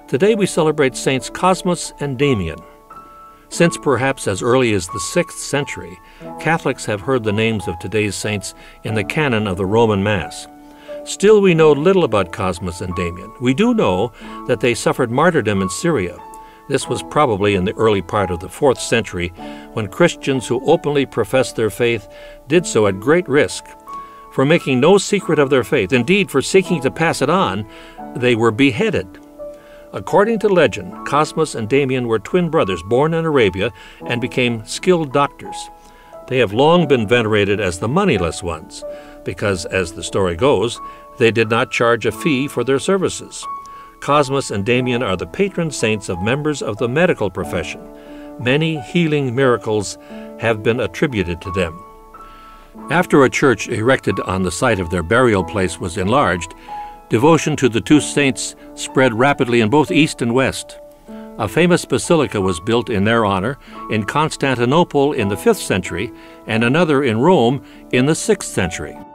Today we celebrate Saints Cosmas and Damian. Since perhaps as early as the 6th century, Catholics have heard the names of today's saints in the canon of the Roman Mass. Still, we know little about Cosmas and Damian. We do know that they suffered martyrdom in Syria. This was probably in the early part of the 4th century, when Christians who openly professed their faith did so at great risk. For making no secret of their faith, indeed for seeking to pass it on, they were beheaded. According to legend, Cosmas and Damian were twin brothers born in Arabia and became skilled doctors. They have long been venerated as the moneyless ones, because, as the story goes, they did not charge a fee for their services. Cosmas and Damian are the patron saints of members of the medical profession. Many healing miracles have been attributed to them. After a church erected on the site of their burial place was enlarged, devotion to the two saints spread rapidly in both East and West. A famous basilica was built in their honor in Constantinople in the 5th century and another in Rome in the 6th century.